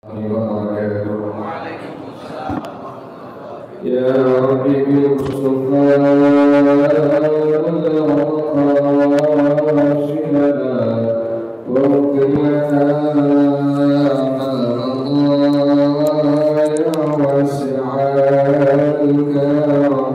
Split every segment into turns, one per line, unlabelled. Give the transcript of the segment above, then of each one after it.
يا ربي بالمصطفى راشدنا واغفر لنا يا واسع الكرم.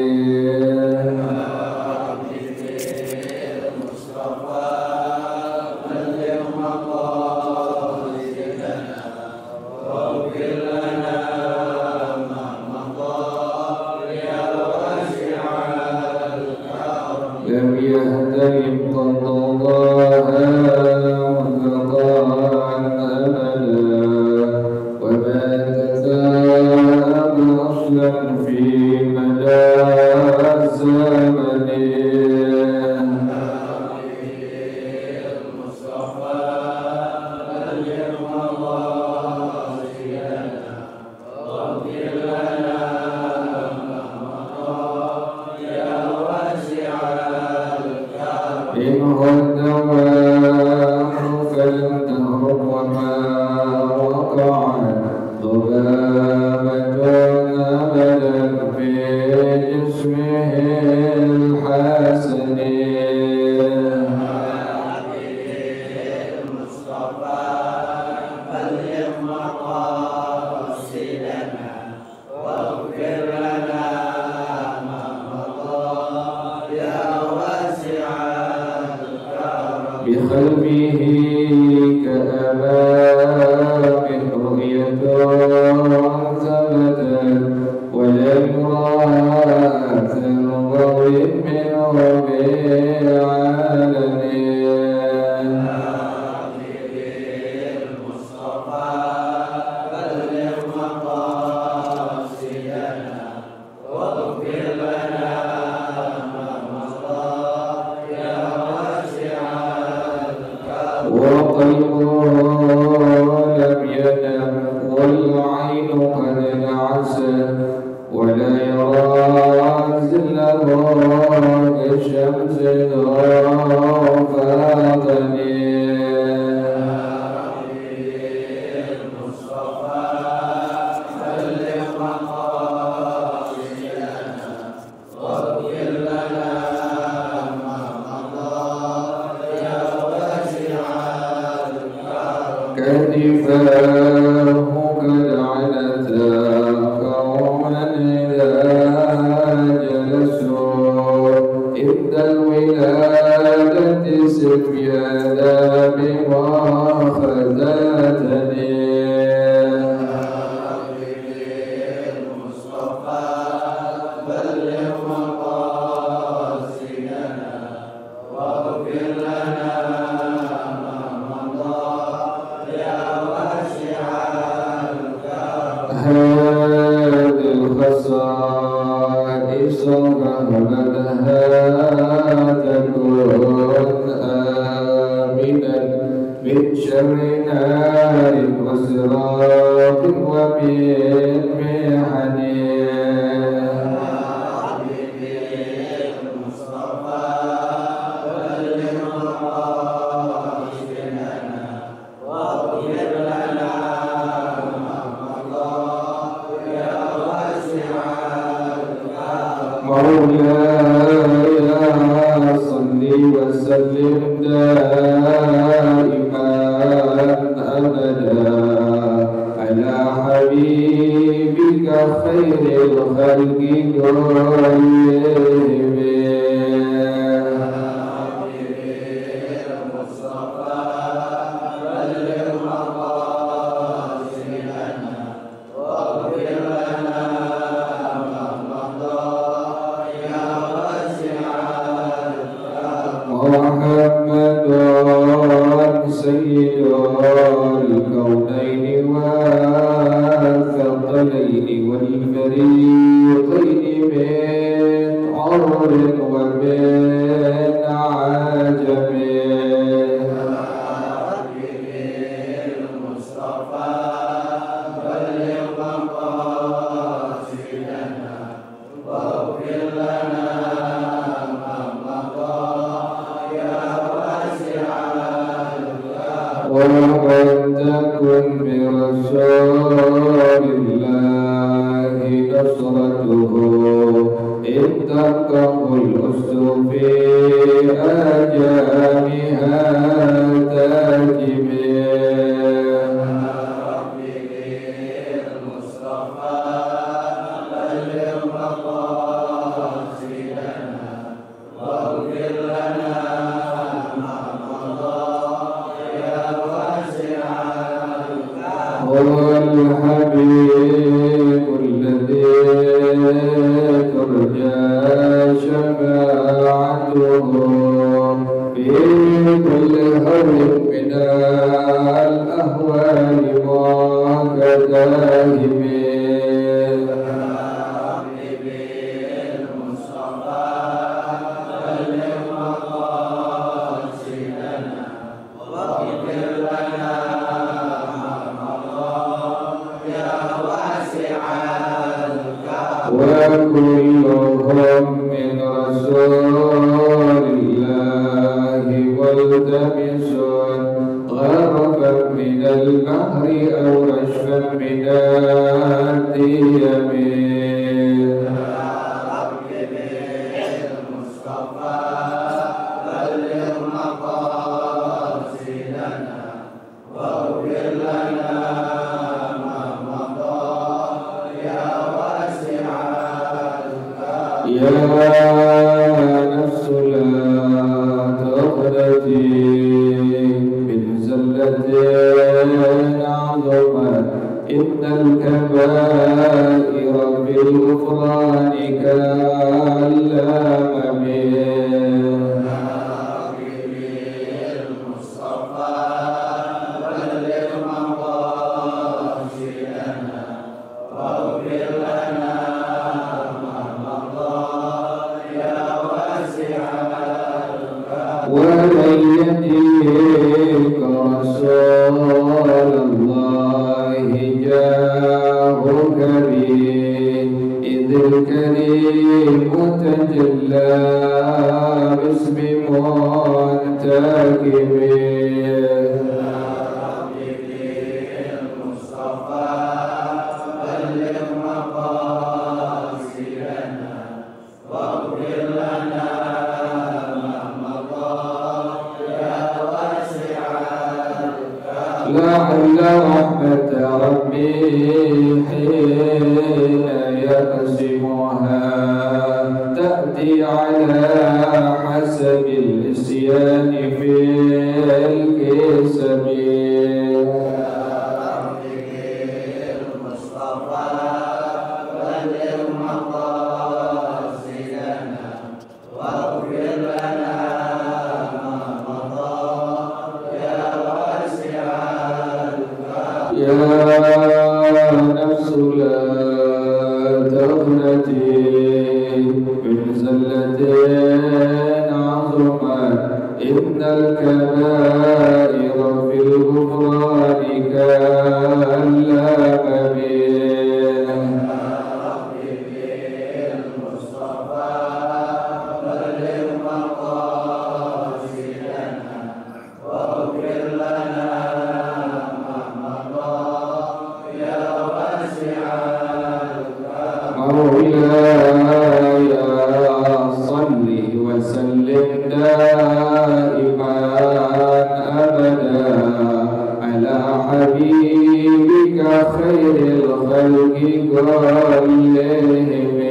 لم يهتم قضاها وانقطع أملا وما تثاءب أصلا في مدى الزمن. إن غد وامر فالدهر وما وقع ضبابة أبدا في جسمه الحسن. بقلبه كأمام رؤية ثبتت ولا يرى تنضوي من ربيع وقلبه لم ينم والعين قد نعست ولا يرى زله كالشمس فاطني. كتفاه قد علتا قوما إذا جلسوا عند الولادة سفيانا بما خذتني. هذه الخصائص غلبها تكون آمنا من شر نار وسراق ومن محن. مولاي صل وسلم دائما أبدا على حبيبك خير الخلق كلهم. محمد سيد الكونين والثقلين والفريقين من عرب ومن عجم. ومن تكن برسول الله نصرته إذ تركه الأسد في آجامها الحبيب الذي ترجى شفاعته في كل هول من الأهوال وكتائب وكلهم من رسول الله ملتمس غرفا من البحر أو رشفا من الديم يا نفس لا تقنطي من زلة عظمت إن الكبائر في الغفران كالأمم ومن يديك رسول الله جاهك به إذ الكريم تجلى باسم منتكب لعل رحمة ربي حين يقسمها تأتي على حسب الإسيان في الكسب يا نفس لا تقنطي من زلة عظمت إن الكبائر في الغفران كالأمم مولاي صل وسلم دائما أبدا على حبيبك خير الخلق كلهم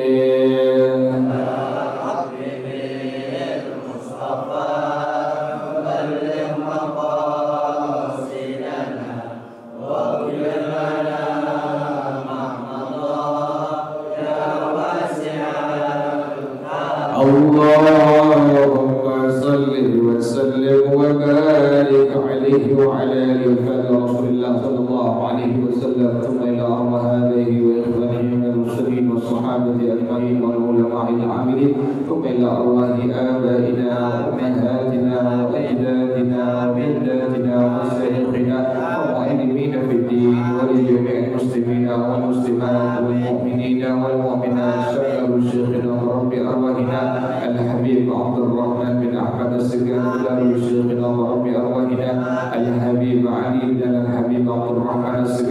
اللهم صل وسلم وبارك عليه وعلى آله رسول الله صلى الله عليه وسلم ثم إلى أرواح آبائه وإخوانه من المرسلين والصحابة أجمعين والعلماء العاملين ثم إلى أرواح آبائنا وأمهاتنا وأجدادنا وجداتنا ومشايخنا والمعلمين في الدين ولجميع المسلمين والمسلمات والمؤمنين والمؤمنات شكر شيخنا ورب أرواحنا الحبيب عبد الرحمن بن أحمد السكان شيخنا ورب أرواحنا الحبيب علي بن الحبيب عبد الرحمن السكان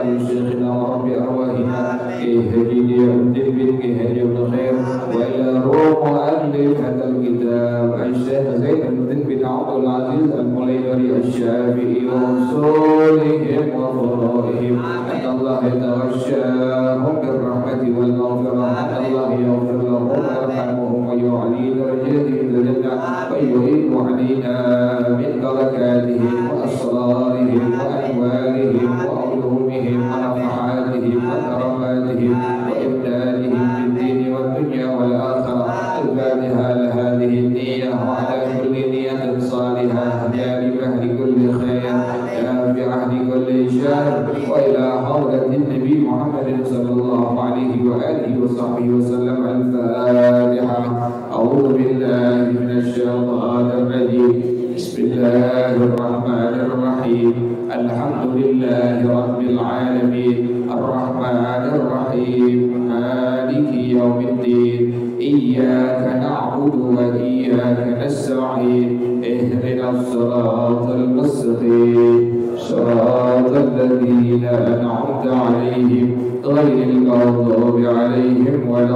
شيخنا ورب أرواحنا كهدي الدين كهدي الخير وإلى روح مؤلف هذا الكتاب الشيخ زين الدين بن عبد العزيز المليبري الشافعي وأصولهم وفروعهم أن الله يتغشاهم بالرحمة والمغفرة أن الله يغفر لهم ويرحمهم ويعلي درجاتهم الجنة ويعيد علينا من بركاتهم وأسرارهم وأنوارهم وعلومهم ونفحاتهم وكراماتهم وإمدادهم في الدين والدنيا والآخرة. الفاتحة لهذه النية وعلى كل نية صالحة جالبة لكل خير نافعة لكل شر وإلى حضرة النبي محمد صلى الله عليه وآله وصحبه وسلم. الفاتحة. أعوذ بالله من الشيطان الرجيم. بسم الله الرحمن الرحيم. الحمد لله رب العالمين الرحمن الرحيم مالك يوم الدين إياك نعبد وإياك نستعين اهدنا الصراط المستقيم صراط الذين أنعمت عليهم غير المغضوب عليهم ولا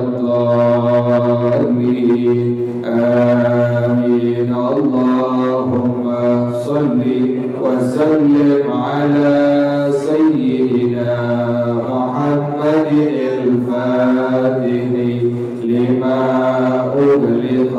الضالين آمين. اللهم صل وسلم على سيدنا محمد الفاتح لما أغلق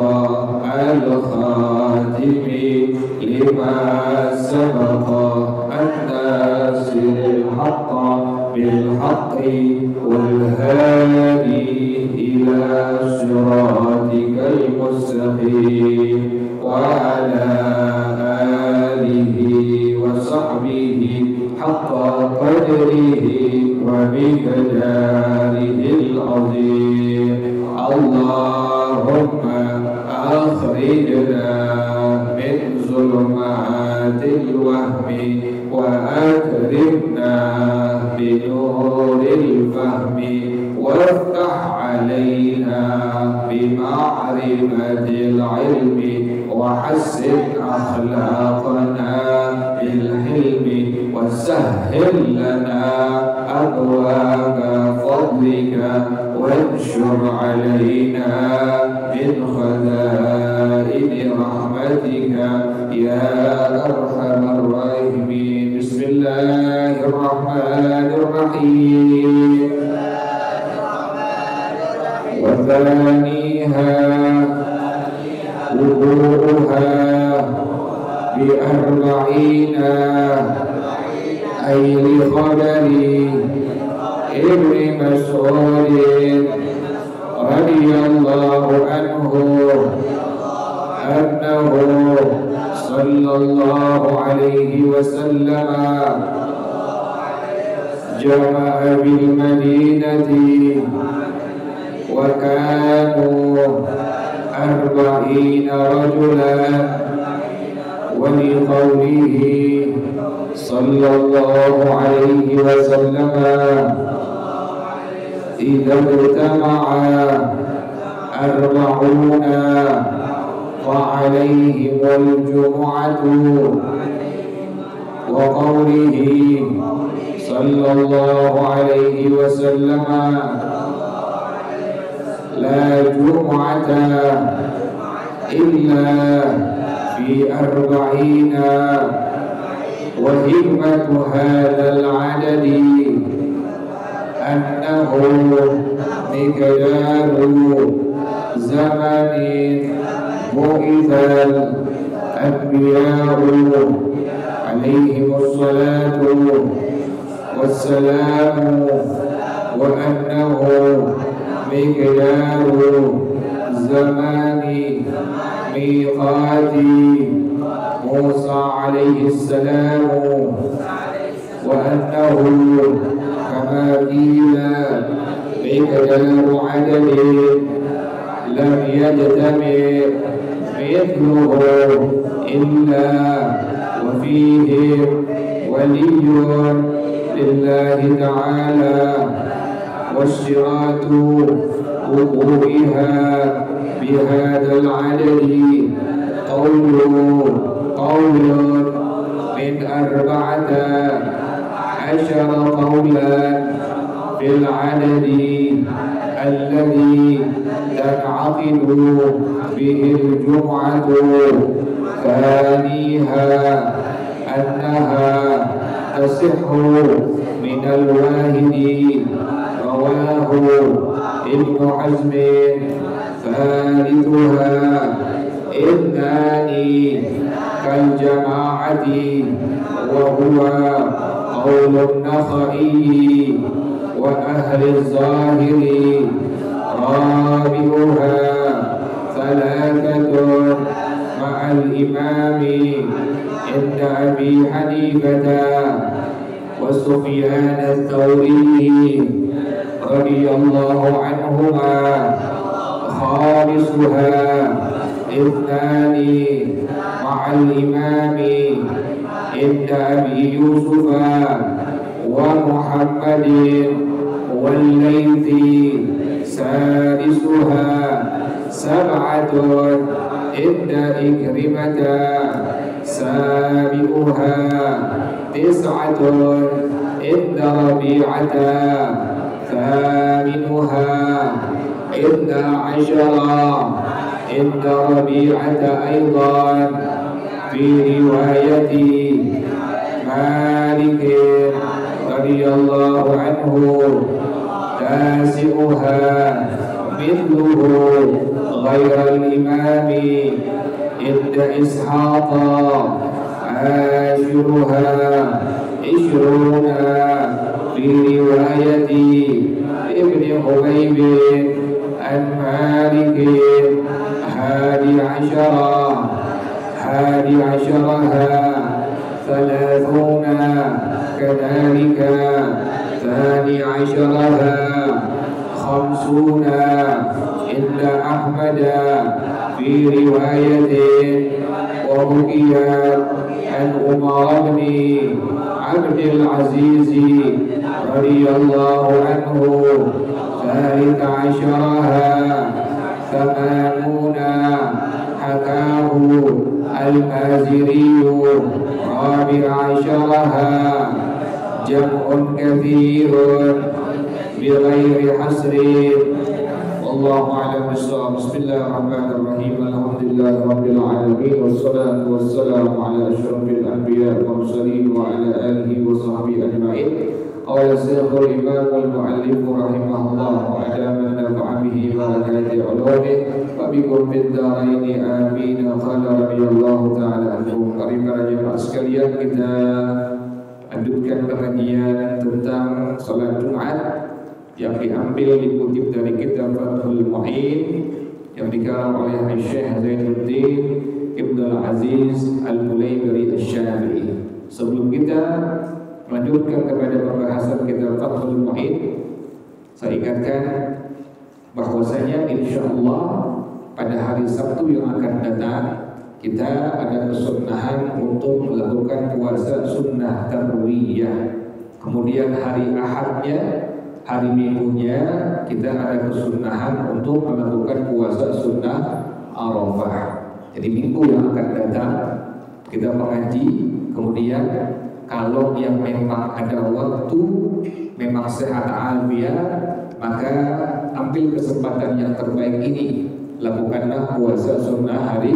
الخاتم لما سبق الناصر الحق بالحق والهادي إلى صراطك المستقيم وعلى آله وصحبه حق قدره ومقداره العظيم. اللهم أخرجنا من ظلمات الوهم وأكرمنا بنور الفهم وافتح علينا بمعرفة العلم وحسن أخلاقنا بالحلم وسهل لنا أبواب فضلك وانشر علينا من خزائن رحمتك يا أرحم الراحمين. بسم الله الرحمن الرحيم. وثانيها وقوعها ب40 أي لخبر ابن مسعود رضي الله عنه أنه صلى الله عليه وسلم جمع بالمدينة وكانوا 40 رجلا ولقوله صلى الله عليه وسلم إذا اجتمع 40 فعليهم الجمعة وقوله صلى الله عليه وسلم لا جمعة إلا في 40. وحكمة هذا العدد أنه مقدار زمن بعث الأنبياء عليهم الصلاة والسلام وأنه مقدار زمان ميقات موسى عليه السلام وأنه كما قيل مقدار عدد لم يجتمع مثله إلا وفيه ولي لله تعالى واشتراط وقوعها بهذا العدد قول من 4 عشر قولا في العدد الذي تنعقد به الجمعة. ثانيها أنها تصح من الواحد، رواه ابن حزم. ثالثها اثنان كالجماعة، وهو قول النخعي وأهل الظاهر. رابعها ثلاثة مع الإمام عند أبي حنيفة وسفيان الثوري رضي الله عنهما. خامسها اثنان مع الإمام عند أبي يوسف ومحمد والليث. سادسها سبعة عند إكرمة. سابعها تسعة عند ربيعة. ثامنها 12 عند ربيعة أيضا في رواية مالك رضي الله عنه. تاسعها مثله غير الإمام عند إسحاق. عاشرها 20 في رواية ابن حبيب عن مالك. 11 30 كذلك. 12 50 عند أحمد في رواية. وحكي عن عمر بن عبد العزيز رضي الله عنه. 13 80 حكاه المازري. 14 جمع كثير بغير حصر. والله أعلم بالصواب. بسم الله الرحمن الرحيم. الحمد لله رب العالمين، والصلاة والسلام على أشرف الأنبياء والمرسلين وعلى آله وصحبه أجمعين. قال الشيخ الإمام المؤلف رحمه الله وأدام النفع به وبركات علومه وبكم في الدارين آمين. قال رضي الله تعالى عنه. Para jemaah sekalian, kita lanjutkan pengajian tentang salat Jumat yang diambil dikutip dari kitab Fathul Mu'in yang dikarang oleh Syekh Zainuddin Ibnu Aziz Al-Mulaybari Asy-Syafi'i. Sebelum kita melanjutkan kepada pembahasan kitab Fathul Mu'in, saya ingatkan bahwasanya insyaallah pada hari Sabtu yang akan datang kita ada kesunnahan untuk melakukan puasa sunnah tarwiyah. Kemudian hari Ahadnya, hari Minggunya kita ada kesunnahan untuk melakukan puasa sunnah Arafah. Jadi minggu yang akan datang kita mengaji. Kemudian kalau yang memang ada waktu, memang sehat afiat, maka ambil kesempatan yang terbaik ini, lakukanlah puasa sunnah hari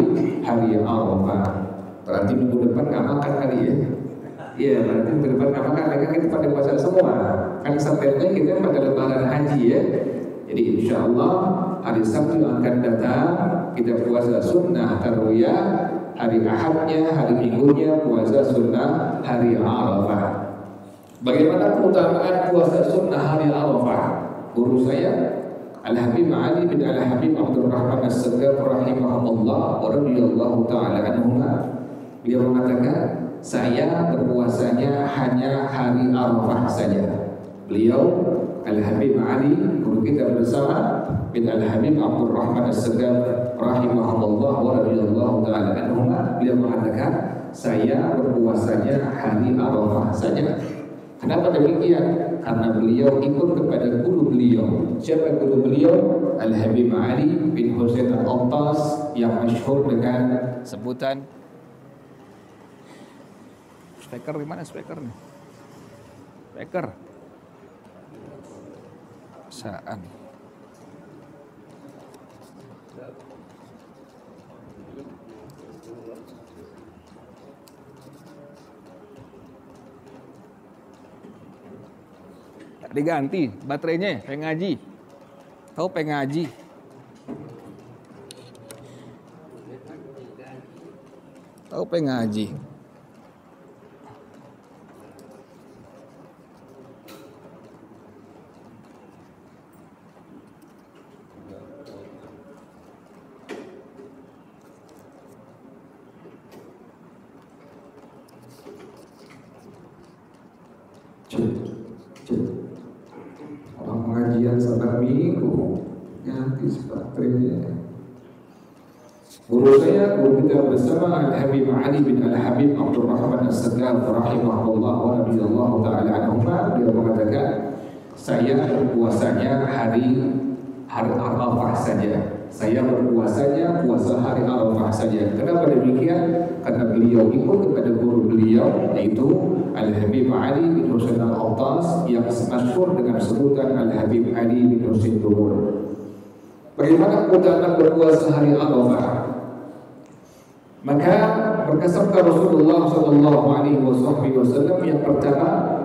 Arafah. Berarti minggu depan nggak makan kali ya? Iya, berarti minggu depan nggak makan, kan kita pada puasa semua. Kan September kita pada lebaran haji ya. Jadi insya Allah hari Sabtu yang akan datang kita puasa sunnah tarwiyah. Hari Ahadnya, hari Minggunya puasa sunnah hari Arafah. Bagaimana keutamaan puasa sunnah hari Arafah? Guru saya Al-Habib Ali bin Al-Habib Abdurrahman As-Sagaf rahimahullah wa radhiyallahu ta'ala anhuma. Beliau mengatakan, saya berpuasanya hanya hari Arafah saja. Beliau Al-Habib Ali, guru kita bersama, bin Al-Habib Abdurrahman As-Sagaf rahimahullah wa radhiyallahu ta'ala anhuma. Beliau mengatakan, saya berpuasanya hari Arafah saja. Kenapa demikian? Karena beliau ikut kepada guru beliau. Siapa guru beliau? Al-Habib Ali bin Husain Al-Attas yang masyhur dengan sebutan speaker. Di mana speakernya? Beker. Saan. Diganti baterainya, pengen ngaji. Tahu pengen ngaji. Tahu pengen ngaji. Orang pengajian sabar minggu ganti baterainya. Guru saya, guru kita bersama Al-Habib Ali bin Al-Habib Abdul Rahman As-Sagaf rahimahullah wa radhiyallahu ta'ala anhuma, dia mengatakan saya berpuasanya hari Arafah saja. Saya berpuasanya puasa hari Arafah saja. Kenapa demikian? Karena beliau ikut kepada guru beliau, yaitu Al-Habib Ali bin Husain Al-Attas yang masyhur dengan sebutan Al-Habib Ali bin Husain Dubur. Bagaimana keutamaan berpuasa hari Arafah? Maka berkasabda Rasulullah sallallahu alaihi wasallam yang pertama,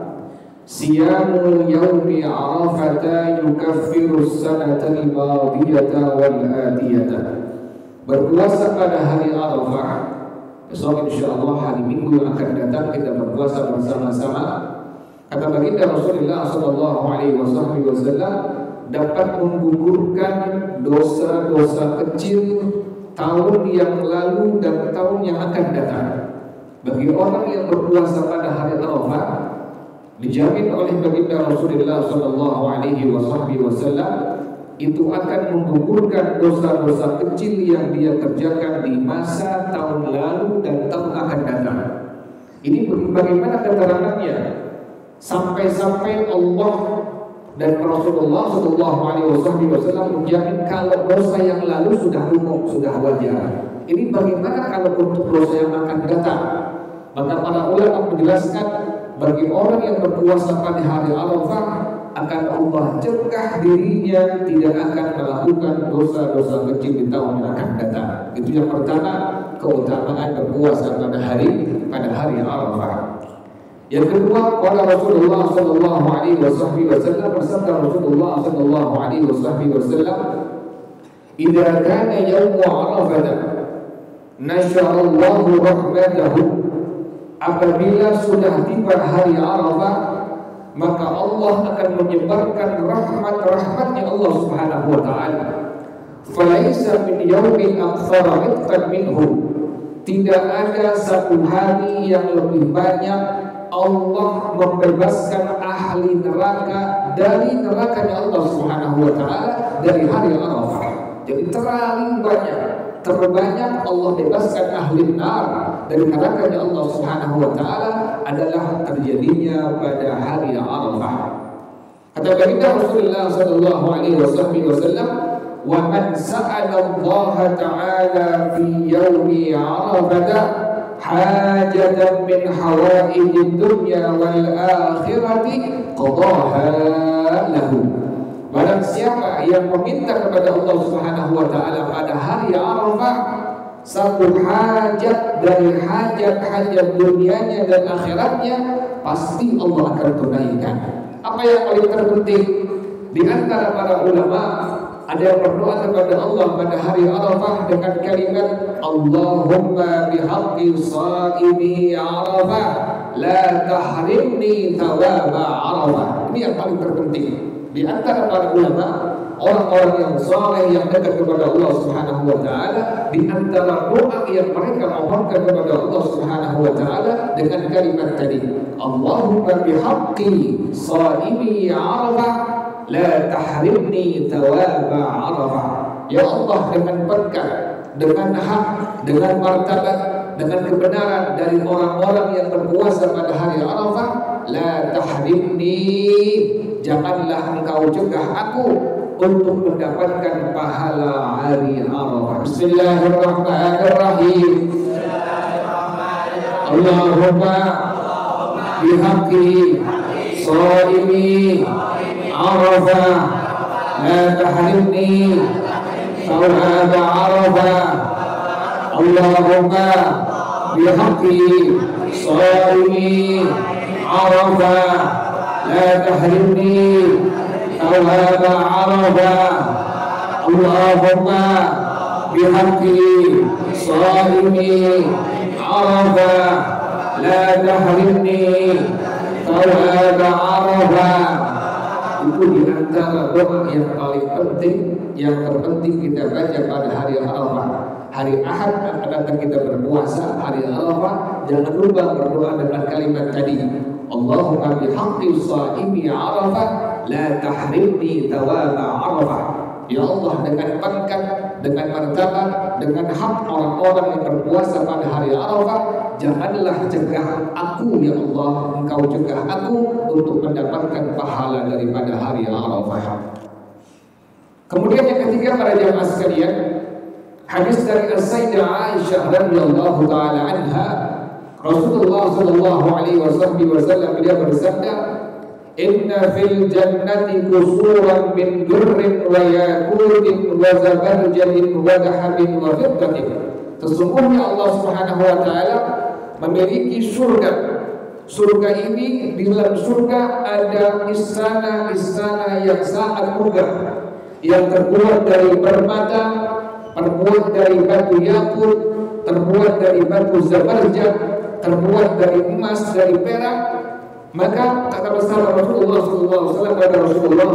siyamul yaumi arafata yukaffiru as-sanata al-madiyata wal atiyata. Berpuasa pada hari Arafah, besok insyaallah hari Minggu yang akan datang kita berpuasa bersama-sama. Kata baginda Rasulullah sallallahu alaihi wasallam, dapat menggugurkan dosa-dosa kecil tahun yang lalu dan tahun yang akan datang. Bagi orang yang berpuasa pada hari Arafah, dijamin oleh baginda Rasulullah sallallahu alaihi wasallam itu akan menggugurkan dosa-dosa kecil yang dia kerjakan di masa tahun lalu dan tahun akan datang. Ini bagaimana keterangannya? Sampai-sampai Allah dan Rasulullah sallallahu alaihi wasallam menjamin kalau dosa yang lalu sudah umum, sudah wajar. Ini bagaimana kalau untuk dosa yang akan datang? Maka para ulama menjelaskan, bagi orang yang berpuasa pada hari Arafah akan Allah cegah dirinya tidak akan melakukan dosa-dosa kecil di tahun yang akan datang. Itu yang pertama, keutamaan berpuasa pada hari Arafah. Yang kedua, qala Rasulullah sallallahu alaihi wasallam, bersabda Rasulullah sallallahu alaihi wasallam, "Idza kana yaum Arafah nasyarallahu rahmatahu." Apabila sudah tiba hari Arafah, maka Allah akan menyebarkan rahmat-rahmatnya Allah Subhanahu wa taala. Falaisa min yaumin aktsara itqan minhu. Tidak ada satu hari yang lebih banyak Allah membebaskan ahli neraka dari nerakanya Allah Subhanahu wa taala dari hari Arafah. Jadi terbanyak Allah bebaskan ahli nar dari nerakanya Allah Subhanahu wa taala adalah terjadinya pada hari Arafah. Kata baginda Rasulullah sallallahu alaihi wasallam, "Wa man sa'ala Allah ta'ala fi yaumi Arafah hajatan min hawaijid dunya wal akhirati qadaha lahu." Barang siapa yang meminta kepada Allah Subhanahu wa taala pada hari Arafah satu hajat dari hajat-hajat dunianya dan akhiratnya, pasti Allah akan tunaikan. Apa yang paling terpenting di antara para ulama, ada yang berdoa kepada Allah pada hari Arafah dengan kalimat Allahumma bihaqqi shaimi Arafah la tahrimni thawaba Arafah. Ini yang paling terpenting. Di antara para ulama, orang-orang yang saleh yang dekat kepada Allah Subhanahu wa taala, di antara doa yang mereka mohonkan kepada Allah Subhanahu wa taala dengan kalimat tadi, Allahumma bihaqqi shaimi Arafah la tahrimni thawaba Arafah. Ya Allah, dengan berkat, dengan hak, dengan martabat, dengan kebenaran dari orang-orang yang berpuasa pada hari Arafah, la tahrimni, janganlah engkau cegah aku untuk mendapatkan pahala hari Arafah. Bismillahirrahmanirrahim. Allahumma bihaqqi صائمي عرفة لا تحرمني ثواب عرفة اللهم بحق صائمي عرفة لا تحرمني ثواب عرفة اللهم بحق صائمي عرفة لا تحرمني ثواب عرفة. Itu diantara doa yang paling penting, yang terpenting kita baca pada hari Arafah. Hari Ahad akan datang kita berpuasa, hari Arafah jangan lupa berdoa dengan kalimat tadi, Allahumma bihaqqi shaimi Arafah la tahrimni thawaba Arafah. Ya Allah, dengan pangkat, dengan martabat, dengan hak orang-orang yang berpuasa pada hari Arafah, janganlah cegah aku ya Allah, Engkau cegah aku untuk mendapatkan pahala daripada hari Arafah. Kemudian yang ketiga para jamaah sekalian, hadis dari As-Sayyidah Aisyah radhiyallahu taala anha, Rasulullah sallallahu alaihi wasallam beliau bersabda, "Inna fil jannati qusuran min durrin wa yaqutin wa zabarjadin wa dhahabin wa fiddatin." Sesungguhnya Allah Subhanahu wa taala memiliki surga. Surga ini, di dalam surga ada istana-istana yang sangat megah, yang terbuat dari permata, terbuat dari batu yakut, terbuat dari batu zabarjad, terbuat dari emas, dari perak. Maka kata besar Rasulullah SAW kepada Rasulullah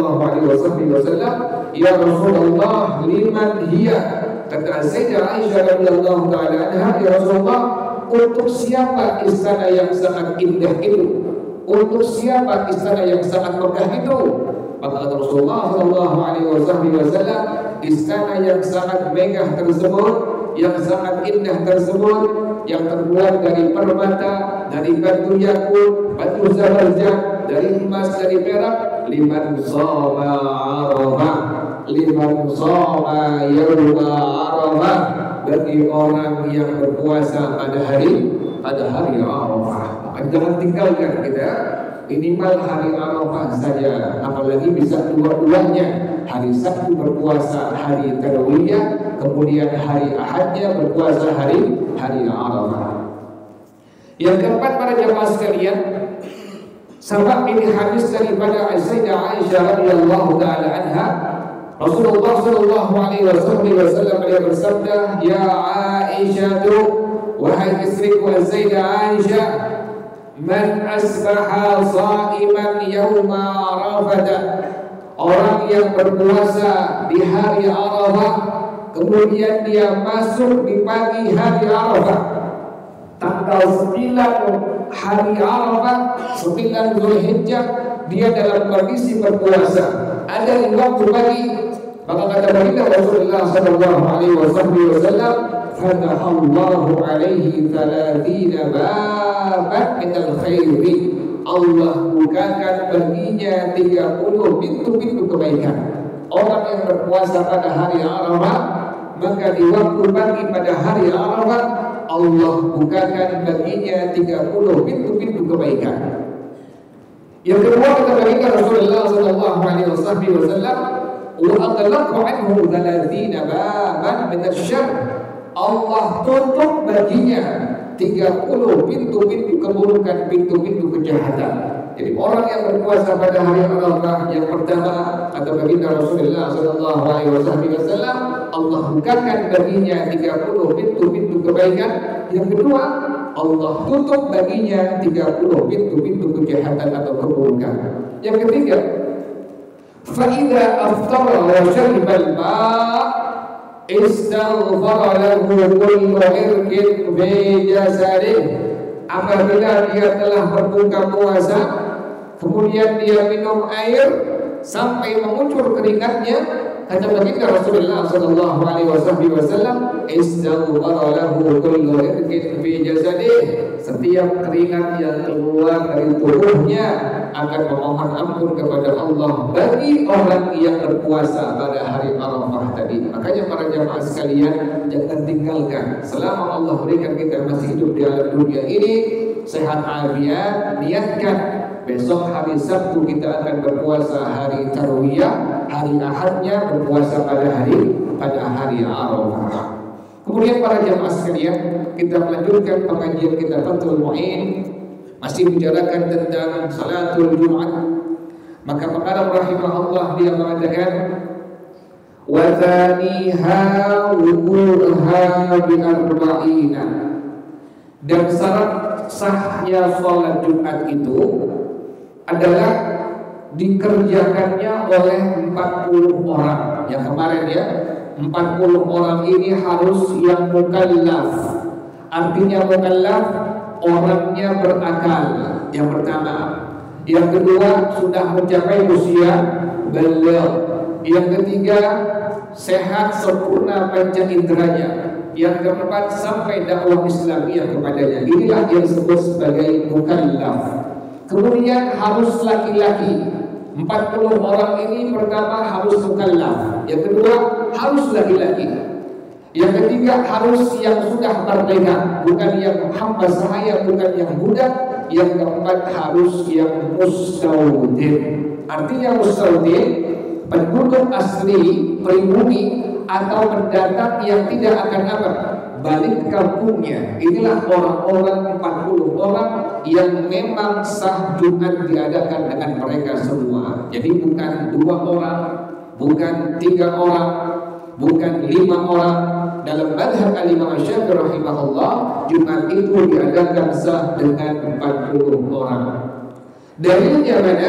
SAW, "Ya Rasulullah, liman hiya?" Kata Sayyidah Aisyah radhiyallahu taala anha, "Ya Rasulullah, untuk siapa istana yang sangat indah itu? Untuk siapa istana yang sangat megah itu?" Maka kata Rasulullah SAW, istana yang sangat megah tersebut, yang sangat indah tersebut, yang terbuat dari permata, dari batu yakut, batu zabarjad, dari emas, dari perak, liman shoma Arafah, liman shoma yauma Arafah, bagi orang yang berpuasa pada hari Arafah. Maka jangan tinggalkan kita, minimal hari Arafah saja, apalagi bisa dua-duanya, hari Sabtu berpuasa hari Tarwiyah, kemudian hari Ahadnya berpuasa hari Arafah. Yang keempat para jamaah sekalian, sebab ini hadis daripada Sayyidah Aisyah radhiyallahu taala anha, Rasulullah sallallahu alaihi wasallam beliau bersabda, "Ya Aisyah, wahai istriku Sayyidah Aisyah, man asbaha sha'iman yauma Arafah." Orang yang berpuasa di hari Arafah, kemudian dia masuk di pagi hari Arafah, tanggal 9 hari Arafah, 9 Zulhijjah, dia dalam kondisi berpuasa, ada di waktu pagi. Maka kata baginda Rasulullah sallallahu alaihi wasallam, "Fatahallahu alaihi 30 baban minal khairi." Allah bukakan baginya 30 pintu-pintu kebaikan. Orang yang berpuasa pada hari Arafah, maka di waktu pagi pada hari Arafah, Allah bukakan baginya 30 pintu-pintu kebaikan. Yang kedua kata baginda Rasulullah sallallahu alaihi wasallam, "Wa aqlaqu anhu 30 baban min asy-syarr." Allah tutup baginya 30 pintu-pintu keburukan, pintu-pintu kejahatan. Jadi orang yang berpuasa pada hari Arafah, yang pertama kata baginda Rasulullah sallallahu alaihi wasallam, Allah bukakan baginya 30 pintu-pintu kebaikan. Yang kedua, Allah tutup baginya 30 pintu-pintu kejahatan atau keburukan. Yang ketiga, fa idza aftara wa shariba al-ma' istaghfara lahu kullu irqin bi jasadih. Apabila dia telah berbuka puasa, kemudian dia minum air sampai mengucur keringatnya, kata baginda Rasulullah sallallahu alaihi wasallam, istaghfara lahu kullu irqin fi jasadih. Setiap keringat yang keluar dari tubuhnya akan memohon ampun kepada Allah bagi orang yang berpuasa pada hari Arafah tadi. Makanya para jamaah sekalian, jangan tinggalkan. Selama Allah berikan kita masih hidup di alam dunia ini, sehat afiat, niatkan besok hari Sabtu kita akan berpuasa hari Tarwiyah, hari Ahadnya berpuasa pada hari Arafah. Kemudian para jamaah sekalian, kita melanjutkan pengajian kita Fathul Mu'in, masih bicarakan tentang salatul Jumat. Maka pengarang rahimahullah dia mengatakan, wa thaniha wuquha bi arba'ina, dan syarat sahnya sholat Jumat itu adalah dikerjakannya oleh 40 orang. Yang kemarin ya, 40 orang ini harus yang mukallaf. Artinya mukallaf orangnya berakal, yang pertama. Yang kedua, sudah mencapai usia baligh. Yang ketiga, sehat sempurna panca inderanya. Yang keempat, sampai dakwah Islamiyah kepadanya. Inilah yang disebut sebagai mukallaf. Kemudian harus laki-laki. 40 orang ini pertama harus mukallaf. Yang kedua harus laki-laki. Yang ketiga harus yang sudah merdeka, bukan yang hamba sahaya, bukan yang budak. Yang keempat harus yang mustautin. Artinya mustautin, penduduk asli pribumi atau pendatang yang tidak akan balik kampungnya. Inilah orang-orang 40 orang yang memang sah Jumat diadakan dengan mereka semua. Jadi bukan 2 orang, bukan 3 orang, bukan 5 orang. Dalam madhab al-Imam Syafi'i rahimahullah, Jumat itu diadakan sah dengan 40 orang. Dalilnya mana?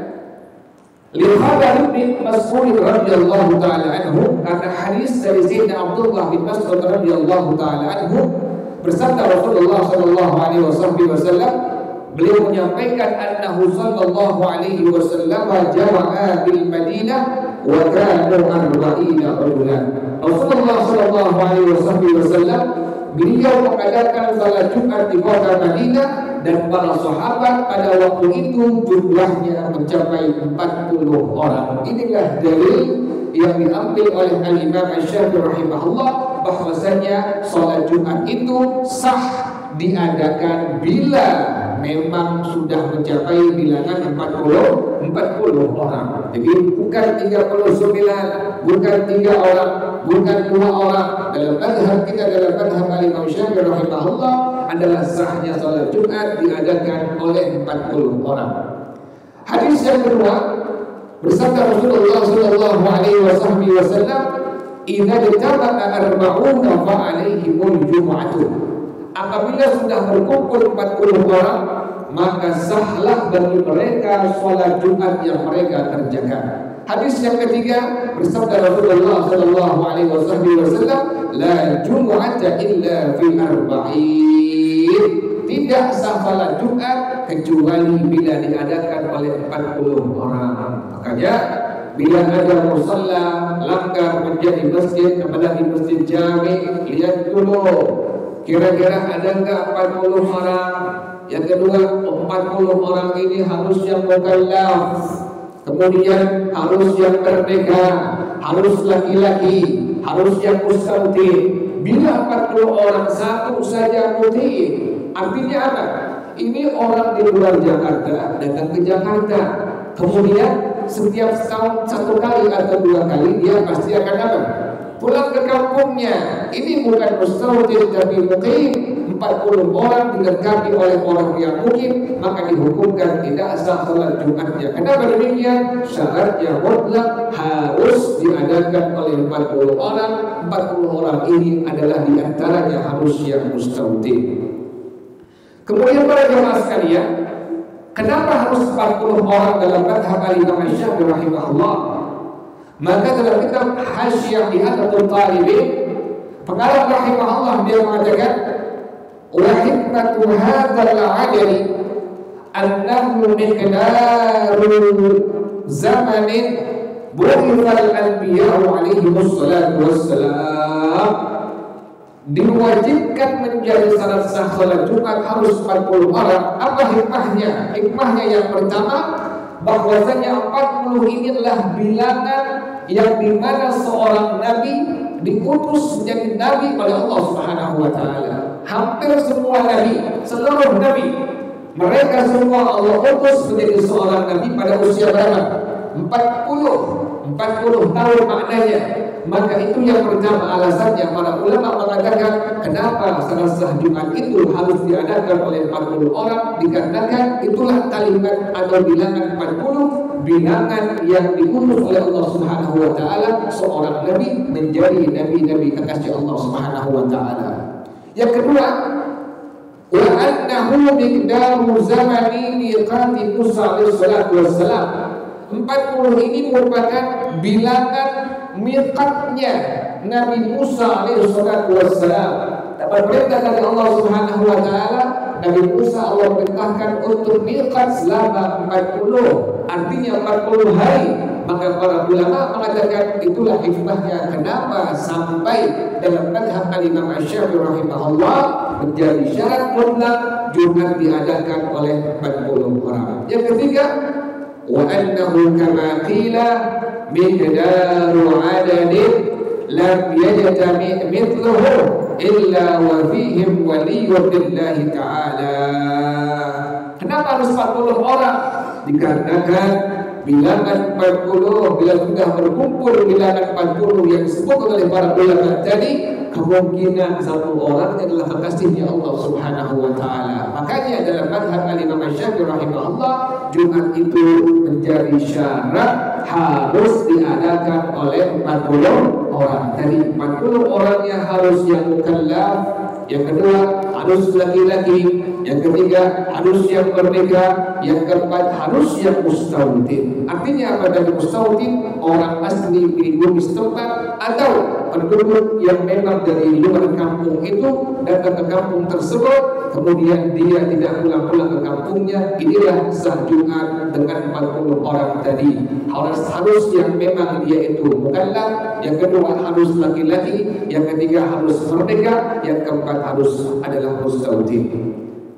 Lihat bin Mas'ud radhiyallahu taala anhu, karena hadis dari Sayyidina Abdullah bin Mas'ud radhiyallahu taala anhu, bersabda Rasulullah sallallahu alaihi wasallam, beliau menyampaikan annahu sallallahu alaihi wasallam jama'a bil Madinah wa kanu 40 rajulan. Rasulullah sallallahu alaihi wasallam beliau mengadakan salat Jumat di kota Madinah, dan para sahabat pada waktu itu jumlahnya mencapai 40 orang. Inilah dalil yang diambil oleh Al-Imam Syafi'i rahimahullah, bahwasanya salat Jumat itu sah diadakan bila memang sudah mencapai bilangan 40 orang. Jadi bukan 39, bukan 3 orang, bukan 2 orang. Dalam madhab kita, dalam madhab Al-Imam Syafi'i rahimahullah, adalah sahnya salat Jumat diadakan oleh 40 orang. Hadis yang kedua, bersabda Rasulullah sallallahu alaihi wasallam, "Idza jama'a arba'una fa 'alaihimul jum'atu." Apabila sudah berkumpul 40 orang, maka sahlah bagi mereka salat Jumat yang mereka kerjakan. Hadis yang ketiga, bersabda Rasulullah sallallahu alaihi wasallam, "La jumu'ata illa fi arba'in." Tidak sah salat Jumat kecuali bila diadakan oleh 40 orang. Makanya bila ada musalla langgar menjadi masjid, apalagi masjid jami, lihat dulu kira-kira ada enggak 40 orang. Yang kedua, 40 orang ini harus yang mukallaf, kemudian harus yang merdeka, harus laki-laki, harus yang mustautin. Bila 40 orang satu saja muti, artinya apa? Ini orang di luar Jakarta datang ke Jakarta, kemudian setiap tahun 1 kali atau 2 kali dia pasti akan pulang ke kampungnya. Ini bukan mustautin tapi muqim. 40 orang dilengkapi oleh orang yang mukim, maka dihukumkan tidak sah salat Jumatnya. Kenapa demikian? Syaratnya mutlak harus diadakan oleh 40 orang. 40 orang ini adalah diantaranya harus yang mustautin. Kemudian para jemaah sekalian, kenapa harus 40 orang dalam madhab al-Imam Syafi'i rahimahullah? Maka dalam kitab Hasyiah Ihadatul Talibin, pengarang rahimahullah dia mengatakan, wa hikmatu hadzal 'adli annahu miqdaru zamanin bu'ithal anbiya'u alaihi wassalatu wassalam. Diwajibkan menjadi syarat sah salat Jumat harus 40 orang. Apa hikmahnya? Hikmahnya yang pertama, bahwasanya 40 ini adalah bilangan yang dimana seorang nabi diutus menjadi nabi oleh Allah Subhanahu wa taala. Hampir semua nabi, seluruh nabi Mereka semua Allah utus menjadi seorang nabi pada usia berapa? 40 tahun maknanya. Maka itu yang pertama alasannya para ulama mengatakan kenapa salat Jumat itu harus diadakan oleh 40 orang, dikarenakan itulah kalimat atau bilangan 40, bilangan yang diutus oleh Allah Subhanahu wa taala seorang nabi menjadi nabi-nabi kekasih Allah Subhanahu wa taala. Yang kedua, wa annahu miqdaru zamani miqati Musa alaihi salatu wassalam. 40 ini merupakan bilangan miqatnya Nabi Musa alaihi salatu wassalam. Dapat perintah dari Allah Subhanahu wa taala, Nabi Musa Allah perintahkan untuk miqat selama 40, artinya 40 hari. Maka para ulama mengatakan itulah hikmahnya kenapa sampai dalam madhab Imam Asy-Syafi'i rahimahullah menjadi syarat mutlak Jumat diadakan oleh 40 orang. Yang ketiga, wa annahu kama qila miqdaru adadin lam yajtami mithluhu illa wa fihim waliyyun lillahi ta'ala. Kenapa harus 40 orang? Dikarenakan bilangan 40, bila sudah berkumpul bilangan 40 yang disebut oleh para ulama tadi, kemungkinan satu orang adalah kekasihnya Allah Subhanahu wa taala. Makanya dalam madhab Imam Asy-Syafi'i rahimahullah, Jumat itu menjadi syarat harus diadakan oleh 40 orang. Tadi 40 orangnya harus yang mukallaf, yang kedua harus laki-laki, yang ketiga harus yang merdeka, yang keempat harus yang mustautin. Artinya apa dari mustautin? Orang asli di bumi setempat atau penduduk yang memang dari luar kampung itu datang ke kampung tersebut, kemudian dia tidak pulang-pulang ke kampungnya. Inilah sah Jumat dengan 40 orang tadi. Harus yang memang dia itu mukallaf, yang kedua harus laki-laki, yang ketiga harus merdeka, yang keempat harus adalah mustautin.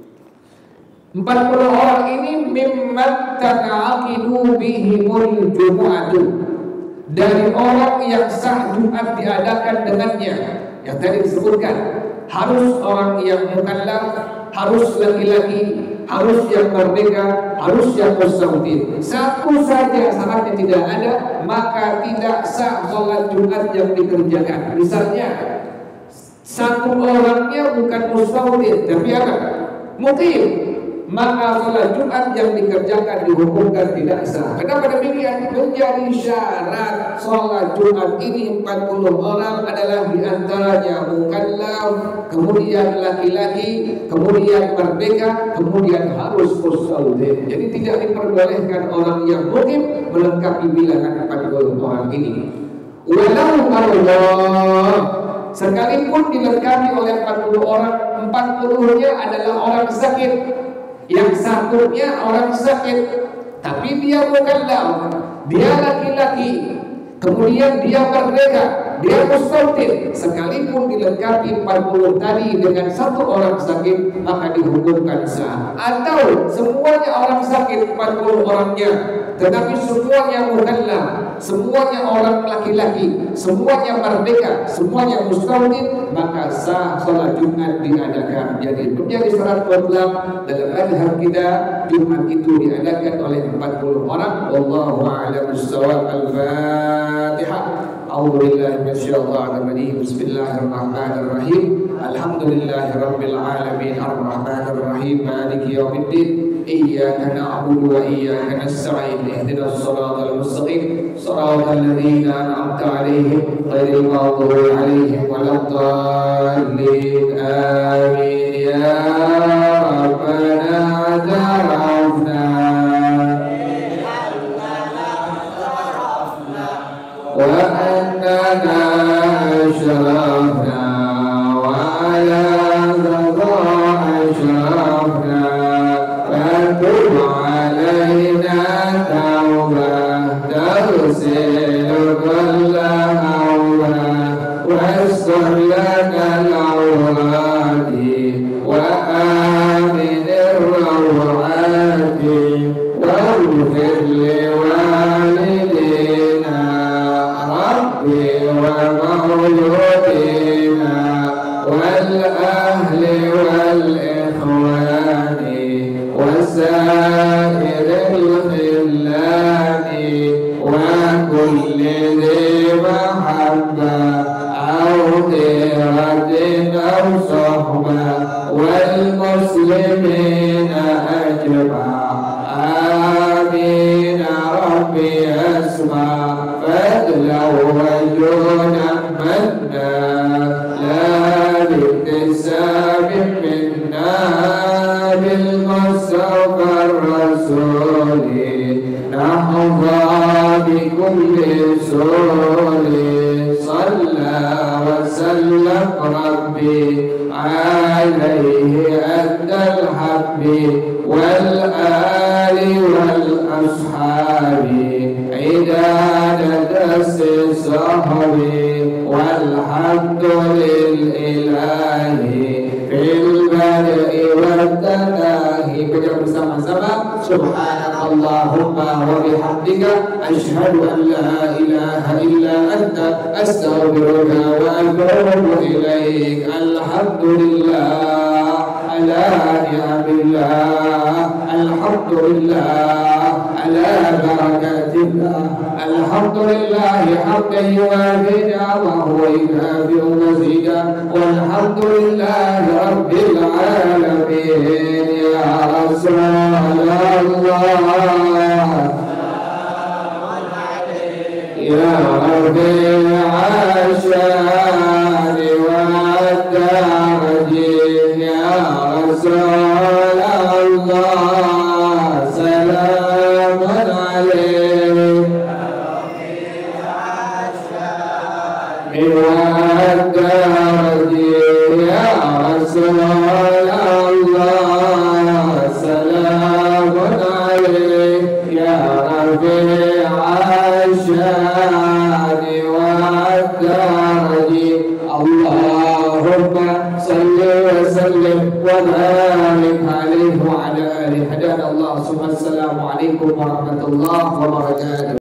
40 orang ini mimman ta'aqidu bihimul jumu'atu, dari orang yang sah Jumat diadakan dengannya. Yang tadi disebutkan harus orang yang mukallaf, harus laki-laki, harus yang merdeka, harus yang mustautin. Satu saja syaratnya tidak ada, maka tidak sah sholat Jumat yang dikerjakan. Misalnya satu orangnya bukan mustautin tapi apa? Muqim, maka sholat Jumat yang dikerjakan dihukumkan tidak sah. Kenapa demikian? Menjadi syarat sholat Jumat ini 40 orang adalah diantaranya mukallaf, kemudian laki-laki, kemudian merdeka, kemudian harus mustautin. Jadi tidak diperbolehkan orang yang muqim melengkapi bilangan 40 orang ini. Walau Allah, sekalipun dilengkapi oleh 40 orang, 40-nya adalah orang sakit, yang satunya orang sakit, tapi dia mukallaf, dia laki-laki, kemudian dia merdeka, dia mustautin. Sekalipun dilengkapi 40 tadi dengan satu orang sakit, maka dihukumkan sah. Atau semuanya orang sakit 40 orangnya, tetapi semuanya mukallaf, semuanya orang laki-laki, semuanya merdeka, semuanya mustautin, maka sah sholat Jumat diadakan. Jadi menjadi syarat mutlak dalam madhab kita, Jumat itu diadakan oleh 40 orang. Wallahu a'lam bissawab. Al-Fatihah. A'udzu billahi minasyaitonir rajim. Bismillahirrahmanirrahim. Alhamdulillahirabbil alamin arrahmanir rahim maliki yaumiddin. Iyyaka na'budu wa iyyaka nasta'in. Ihdinas siratal mustaqim. Shiratal ladzina an'amta 'alaihim ghairil maghdubi 'alaihim waladdallin. Amin. Ya Rabbana tarafna wa annana ashrafna wa ala dhara ashrafna fatub alaina tawbah تغسل كل أوراق واستر لنا العورات وآمن الروعات واغفر لوالدينا ربي ومولودينا ربي أسمع فضلا وجودا منا لا باكتساب منا بالمصطفى الرسول نحظى بكل سول صلى وسلم ربي عليه أدى الحب والآل والأصحاب عداد الصحب والحمد للإله في البدء والتناهي. Baca bersama-sama Subhanaka Allahumma wa bihamdika asyhadu an la ilaha illa anta astaghfiruka wa atubu ilaik. Alhamdulillah ala ni'amillah, alhamdulillah ala barakatillah, alhamdulillah hamdan yuwafi ni'amahu wa yukafi'u mazida, walhamdulillah rabbil alamin. Ya Rasulullah ya Rabbi ashani wa darji ya Rasulullah salamun alayk wa darji ya Rasulullah salamun alayk ya Rabbi ashani wa darji. Allahumma salli wa sallim wa barik alaihi wa ala alihi. Hadana Allah. Assalamualaikum warahmatullahi wabarakatuh.